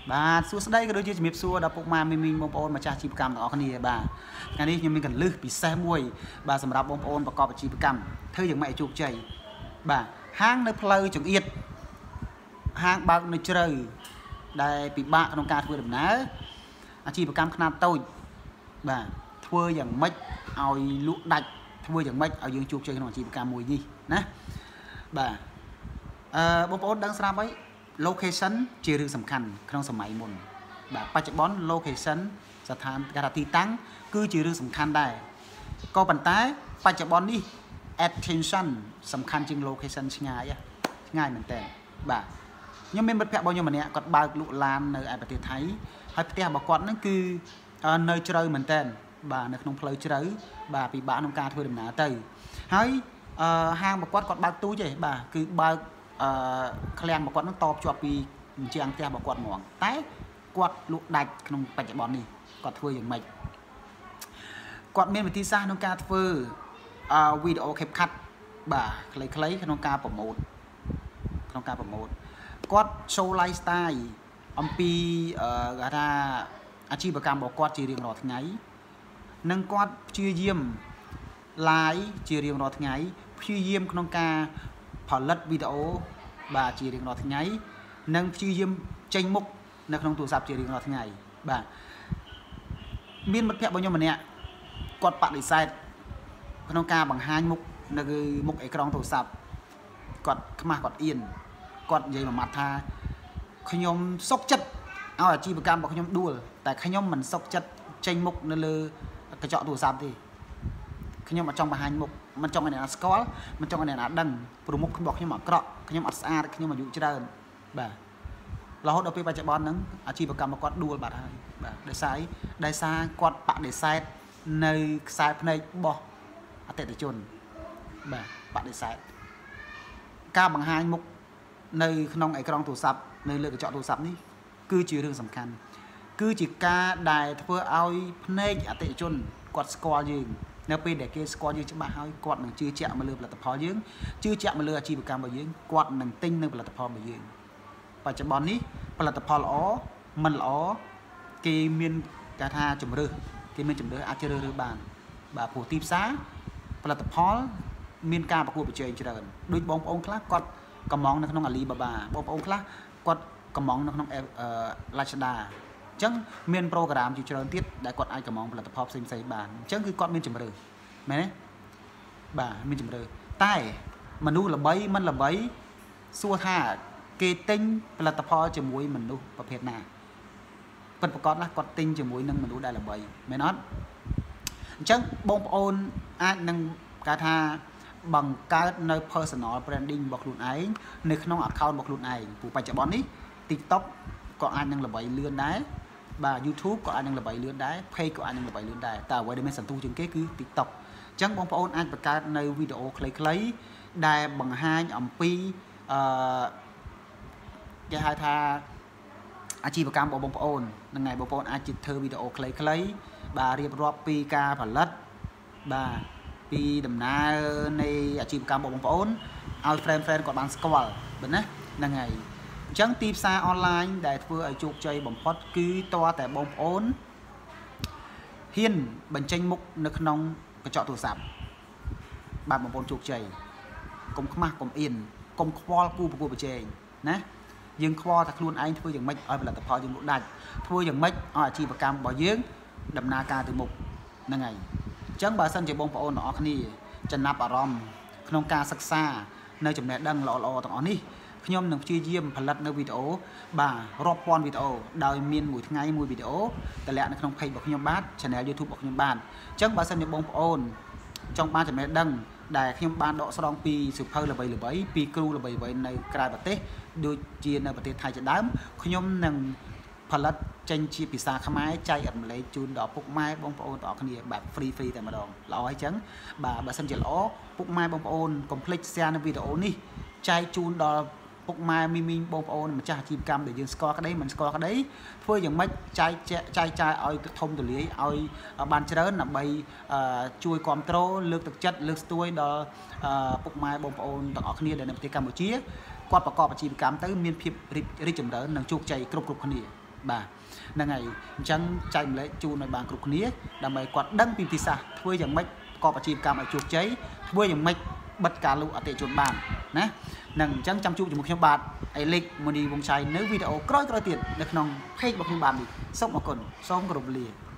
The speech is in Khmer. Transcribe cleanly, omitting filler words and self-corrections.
bà xua đây cái đôi chia miệp xua đã phục mà mình bông ôn mà cha chìm cam đó cái này bà cái này nhưng mình cần lư bị xe muôi bà sầmรับbông ôn và cọp chìm cam thứ những mẹ chuột chảy bà hang nơi plei chừng yết hang bạc nơi trời đây bị bạ trong ca thưa đầm ná chìm cam khăn tôi bà thưaอย่างmấy ao lụa đạch thưaอย่างmấy ao dương chuột chơi nó chìm cam mùi gì nè bà bông ôn đang sao ấy location ជារឿងសំខាន់ក្នុងសម័យមុនបាទបច្ចុប្បន្ន location ស្ថានភាពទីតាំងគឺជារឿងសំខាន់ដែរក៏ប៉ុន្តែបច្ចុប្បន្ននេះ attention សំខាន់ជាង location ឆ្ងាយមែនតើបាទខ្ញុំមានមិត្តភក្តិរបស់ខ្ញុំម្នាក់គាត់បើកលក់ឡាននៅឯប្រទេសថៃហើយផ្ទះរបស់គាត់ហ្នឹងគឺនៅជ្រៅមែនតើបាទនៅក្នុងផ្លូវជ្រៅបាទពិបាកក្នុងការធ្វើដំណើរទៅហើយហាងរបស់គាត់បើកទូចទេបាទគឺបើកឃ្លាំងរបស់គាត់នឹងតបជាប់ពីជាងផ្ទះរបស់គាត់ហ្មងតែគាត់លក់ដាច់ក្នុងបច្ចុប្បន្ននេះគាត់ធ្វើយ៉ាងម៉េចគាត់មានវិធីសាស្ត្រក្នុងការធ្វើវីដេអូ CapCut បាទខ្លីៗក្នុងការប្រម៉ូទគាត់ show lifestyle អំពីគេថាអាជីវកម្មរបស់គាត់ជារៀងរាល់ថ្ងៃនិងគាត់ព្យាយាម live ជារៀងរាល់ថ្ងៃព្យាយាមក្នុងការផលិតវីដេអូបាទជារៀងរាល់ថ្ងៃនិងព្យាយាមចេញមុខនៅក្នុងទូរស័ព្ទជារៀងរាល់ថ្ងៃបាទមានមិត្តភក្តិរបស់ខ្ញុំម្នាក់គាត់បដិសេធក្នុងការបង្ហាញមុខនៅមុខអេក្រង់ទូរស័ព្ទគាត់ខ្មាស់គាត់អៀនគាត់និយាយមួយម៉ាត់ថាខ្ញុំសុកចិត្តឲ្យអាជីវកម្មរបស់ខ្ញុំដួលតែខ្ញុំមិនសុកចិត្តចេញមុខនៅលើកញ្ចក់ទូរស័ព្ទទេខ្ញុំអត់ចង់បង្ហាញមុខមិនចង់ឲ្យអ្នកណាស្គាល់មិនចង់ឲ្យអ្នកណាដឹងព្រោះមុខរបស់ខ្ញុំអាក្រក់ខ្ញុំអត់ស្អាតខ្ញុំអាយុច្រើនបាទរហូតដល់ពេលបច្ចុប្បន្នហ្នឹងអាជីវកម្មរបស់គាត់ដួលបាត់ហើយបាទដោយសារគាត់បដិសេធនៅខ្សែភ្នែករបស់អតិថិជនបាទបដិសេធការបង្ហាញមុខនៅក្នុងអេក្រង់ទូរស័ព្ទនៅលើកញ្ចក់ទូរស័ព្ទនេះគឺជារឿងសំខាន់គឺជាការដែលធ្វើឲ្យភ្នែកអតិថិជនគាត់ស្គាល់យើងនៅពេលដែលគេស្គាល់យើងច្បាស់ហើយគាត់នឹងជឿជាក់មកលើផលិតផលយើងជឿជាក់មកលើអាជីវកម្មរបស់យើងគាត់នឹងទិញនៅផលិតផលរបស់យើងបច្ចុប្បន្ននេះផលិតផលល្អមិនល្អគេមានគេថាជំរើសអាចជ្រើសរើសបានបាទព្រោះទីផ្សារផលិតផលមានការប្រកួតប្រជែងច្រើនដូចបងប្អូនខ្លះគាត់កំងនៅក្នុង Alibaba បងប្អូនខ្លះគាត់កំងនៅក្នុង Lazada អញ្ចឹងមានប្រូក្រាមជាច្រើនទៀតដែលគាត់អាចកំងផលិតផលផ្សេងៗបានអញ្ចឹងគឺគាត់មានជំរឿមែនទេបាទមានជំរឿតែមនុស្សល្បីមិនល្បីសួរថាគេទិញផលិតផលជាមួយមនុស្សប្រភេទណាពិតប្រាកដណាស់គាត់ទិញជាមួយនឹងមនុស្សដែលល្បីមែនអត់អញ្ចឹងបងប្អូនអាចនឹងគេថាបង្កើតនៅ personal branding របស់ខ្លួនឯងនៅក្នុង account របស់ខ្លួនឯងព្រោះបច្ចុប្បន្ននេះ TikTok ក៏អាចនឹងល្បីលឿនដែរបាទ YouTube ក៏អាចនឹងល្បីលឿនដែរ Page ក៏អាចនឹងល្បីលឿនដែរតែអ្វីដែលមានសន្ទុះជាងគេគឺ TikTok អញ្ចឹងបងប្អូនអាចបង្កើតនៅវីដេអូខ្លីៗដែលបង្ហាញអំពីគេហៅថាអាជីវកម្មរបស់បងប្អូនហ្នឹងហើយបងប្អូនអាចធ្វើវីដេអូខ្លីៗបាទរៀបរាប់ពីការផលិតបាទពីដំណើរនៃអាជីវកម្មរបស់បងប្អូនឲ្យ friend គាត់បានស្គាល់បាទណាហ្នឹងហើយអញ្ចឹងទីផ្សារអនឡាញដែលធ្វើឲ្យជោគជ័យបំផុតគឺតើតែបងប្អូនហ៊ានបញ្ចេញមុខនៅក្នុងកញ្ចក់ទូរស័ព្ទបាទបងប្អូនជោគជ័យកុំខ្មាស់កុំអៀនកុំខ្វល់គូប្រកួតប្រជែងណាយើងខ្វល់តែខ្លួនឯងធ្វើយ៉ាងម៉េចឲ្យផលិតផលយើងលក់ដាច់ធ្វើយ៉ាងម៉េចឲ្យអាជីវកម្មរបស់យើងដំណើរការទៅមុខហ្នឹងហើយអញ្ចឹងបើសិនជាបងប្អូនទាំងអស់គ្នាចំណាប់អារម្មណ៍ក្នុងការសិក្សានៅចំណេះដឹងល្អៗទាំងអស់នេះខ្ញុំនឹងព្យាយាមផលិតនៅវីដេអូបាទរាប់ពាន់វីដេអូដោយមានមួយថ្ងៃមួយវីដេអូតម្លាក់នៅក្នុង page របស់ខ្ញុំបាទ channel YouTube របស់ខ្ញុំបាទអញ្ចឹងបើសិនជាបងប្អូនចង់បានចំណេះដឹងដែលខ្ញុំបានដកស្រង់ពីសិភៅល្បីៗពីគ្រូល្បីៗនៅក្រៅប្រទេសដូចជានៅប្រទេសថៃជាដើមខ្ញុំនឹងផលិតចេញជាភាសាខ្មែរចែករំលែកជូនដល់ពុកម៉ែបងប្អូនទាំងអស់គ្នាបែប free តែម្ដងល្អហើយអញ្ចឹងបាទបើសិនជាល្អពុកម៉ែបងប្អូនកុំភ្លេច share នៅវីដេអូនេះចែកជូនដល់ពុកម៉ែមីងបងប្អូនម្ចាស់អាជីវកម្មដែលយើងស្គាល់ក្តីមិនស្គាល់ក្តីធ្វើយ៉ាងម៉េចចែកចាយឲ្យធំទូលាយឲ្យបានច្រើនដើម្បីជួយគ្រប់គ្រងលើកទឹកចិត្តលើកស្ទួយដល់ពុកម៉ែបងប្អូនទាំងអស់គ្នាដែលនៅប្រទេសកម្ពុជាគាត់ប្រកបអាជីវកម្មទៅមានភាពរីកចម្រើននិងជោគជ័យគ្រប់គ្នាបាទហ្នឹងហើយអញ្ចឹងចែកម្លែកជូនឲ្យបានគ្រប់គ្នាដើម្បីគាត់ដឹងពីវិធីសាស្ត្រធ្វើយ៉ាងម៉េចប្រកបអាជីវកម្មឲ្យជោគជ័យធ្វើយ៉ាងម៉េចបិទការលក់អតិថិជនបានណានឹងអញ្ចឹងចាំជួបជាមួយខ្ញុំបាទអេលិចមូនីវងឆៃនៅវីដេអូក្រោយៗទៀតនៅក្នុង page របស់ខ្ញុំបាទនេះសូមអរគុណសូមគោរពលា